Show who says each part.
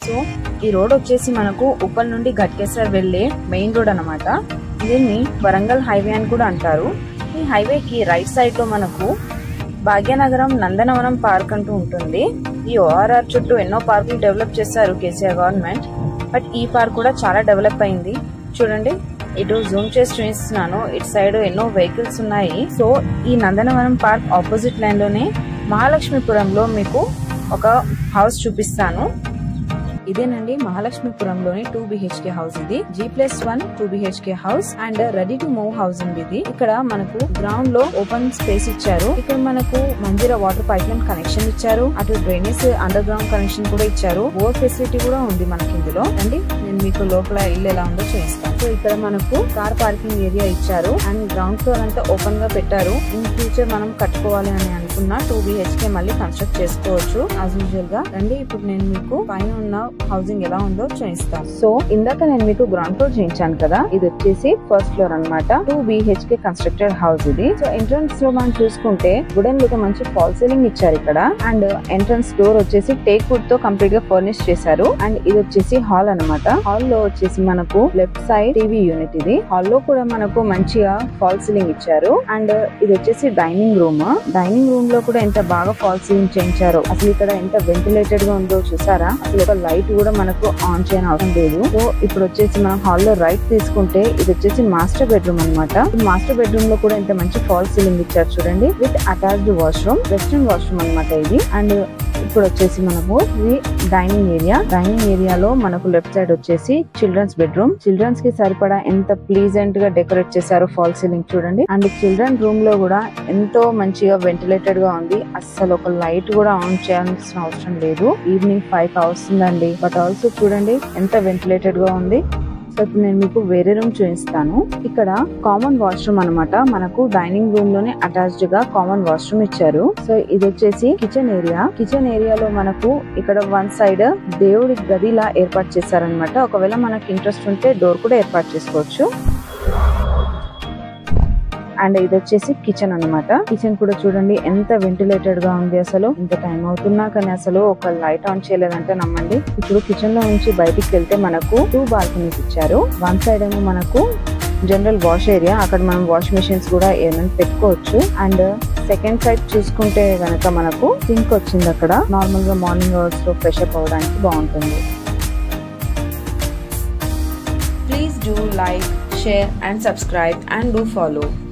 Speaker 1: So ఈ road వచ్చేసి మనకు ఉప్పల్ నుండి ఘట్కేసర్ వెళ్లే మెయిన్ రోడ్ అన్నమాట. దీన్ని వరంగల్ హైవే అని కూడా అంటారు. ఈ హైవేకి రైట్ సైడ్ లో మనకు భాగ్యనగరం నందనవనం పార్క్ అంటూ ఉంటుంది. ఈ ఓఆర్ఆర్ చుట్టూ ఎన్నో పార్కులు డెవలప్ చేశారు కేసీఆర్ గవర్నమెంట్. బట్ ఈ పార్క్ కూడా చాలా డెవలప్ అయింది. చూడండి, ఇటు జూమ్ చేసి చూపిస్తున్నాను. ఇటు సైడ్ ఎన్నో వెహికల్స్ ఉన్నాయి. సో ఈ నందనవనం పార్క్ ఆపోజిట్ లైన్ లోనే మహాలక్ష్మీపురంలో మీకు ఒక హౌస్ చూపిస్తాను. ఇదేనండి మహాలక్ష్మీపురంలోని 2 BHK హౌస్. ఇది G+1 2 BHK house and ready to move house ఉంది. ఇది ఇక్కడ మనకు గ్రౌండ్ లో ఓపెన్ స్పేస్ ఇచ్చారు. ఇక్కడ మనకు Manjira water pipeline connection ఇచ్చారు. అటు డ్రైనేజ్ అండర్ గ్రౌండ్ కనెక్షన్ కూడా ఇచ్చారు. బోర్ ఫెసిలిటీ కూడా ఉంది మనకి ఇందులో. అండి నేను మీకు లోపల ఇల్లు ఎలా ఉందో చూపిస్తాను. సో ఇక్కడ మనకు కార్ పార్కింగ్ ఏరియా ఇచ్చారు అండ్ గ్రౌండ్ ఫ్లోర్ అంతా ఓపెన్ గా పెట్టారు. ఇన్ ఫ్యూచర్ మనం కట్టుకోవాలి అని అనుకున్న 2 BHK మళ్ళీ కన్స్ట్రక్ట్ చేసుకోవచ్చు యాజ్ యూజువల్ గా. రండి ఇప్పుడు నేను మీకు పైన ఉన్న హౌసింగ్ ఎలా ఉందో చూపిస్తాను. సో ఇందాక నేను మీకు గ్రౌండ్ ఫ్లోర్ చూపించాను కదా, ఇది వచ్చేసి ఫస్ట్ ఫ్లోర్ అన్నమాట. 2 BHK కన్స్ట్రక్టెడ్ హౌస్ ఇది. సో ఎంట్రన్స్ లో మనం చూసుకుంటే వుడెన్ లో మంచి ఫాల్ సీలింగ్ ఇచ్చారు ఇక్కడ. అండ్ ఎంట్రన్స్ డోర్ వచ్చేసి టేక్ వుడ్ తో కంప్లీట్ గా ఫర్నిష్ చేశారు. అండ్ ఇది వచ్చేసి హాల్ అన్నమాట. హాల్ లో వచ్చేసి మనకు లెఫ్ట్ సైడ్ టీవీ యూనిట్. ఇది హాల్ లో కూడా మనకు మంచిగా ఫాల్ సీలింగ్ ఇచ్చారు. అండ్ ఇది వచ్చేసి డైనింగ్ రూమ్. డైనింగ్ రూమ్ లో కూడా ఎంత బాగా ఫాల్ సీలింగ్ చేయించారు. అసలు ఇక్కడ ఎంత వెంటిలేటెడ్ గా ఉందో చూసారా. అసలు ఒక లైట్ కూడా మనకు ఆన్ చేయని అవసరం లేదు. సో ఇప్పుడు వచ్చేసి మనం హాల్ లో రైట్ తీసుకుంటే ఇది వచ్చేసి మాస్టర్ బెడ్రూమ్ అన్నమాట. మాస్టర్ బెడ్రూమ్ లో కూడా ఎంత మంచి ఫాల్ సీలింగ్ ఇచ్చారు చూడండి. With attached washroom, western washroom అన్నమాట ఇది. అండ్ ఇప్పుడు వచ్చేసి మనకు ఇది డైనింగ్ ఏరియా. డైనింగ్ ఏరియాలో మనకు లెఫ్ట్ సైడ్ వచ్చేసి చిల్డ్రన్స్ బెడ్రూమ్. చిల్డ్రన్స్ కి సరిపడా ఎంత ప్లీజెంట్ గా డెకరేట్ చేశారు ఫాల్ సీలింగ్ చూడండి. అండ్ చిల్డ్రన్ రూమ్ లో కూడా ఎంతో మంచిగా వెంటిలేటెడ్ గా ఉంది. అస్సలు ఒక లైట్ కూడా ఆన్ చేయాల్సిన అవసరం లేదు. ఈవినింగ్ 5 వస్తుందండి. బట్ ఆల్సో చూడండి ఎంత వెంటిలేటెడ్ గా ఉంది. సో ఇప్పుడు నేను మీకు వేరే రూమ్ చూపిస్తాను. ఇక్కడ కామన్ వాష్రూమ్ అన్నమాట. మనకు డైనింగ్ రూమ్ లోనే అటాచ్డ్ గా కామన్ వాష్రూమ్ ఇచ్చారు. సో ఇది వచ్చేసి కిచెన్ ఏరియా. కిచెన్ ఏరియాలో మనకు ఇక్కడ వన్ సైడ్ దేవుడి గదిలా ఏర్పాటు చేశారనమాట. ఒకవేళ మనకు ఇంట్రెస్ట్ ఉంటే డోర్ కూడా ఏర్పాటు చేసుకోవచ్చు. అండ్ ఇది వచ్చేసి కిచెన్ అన్నమాట. కిచెన్ కూడా చూడండి ఎంత వెంటిలేటెడ్ గా ఉంది. అసలు ఇంత టైం అవుతున్నా కానీ అసలు ఒక లైట్ ఆన్ చేయలేదంటే నమ్మండి. ఇప్పుడు కిచెన్ లో నుంచి బయటికి వెళ్తే మనకు 2 బాల్కనీస్ ఇచ్చారు. వన్ సైడ్ ఏమో మనకు జనరల్ వాష్ ఏరియా, అక్కడ మనం వాష్ మెషిన్స్ కూడా ఏమైనా పెట్టుకోవచ్చు. అండ్ సెకండ్ సైడ్ చూసుకుంటే గనక మనకు సింక్ వచ్చింది. అక్కడ నార్మల్ గా మార్నింగ్ అవర్స్ లో ఫ్రెష్ అప్ అవ్వడానికి బాగుంటుంది. Please do like, share and subscribe and do follow.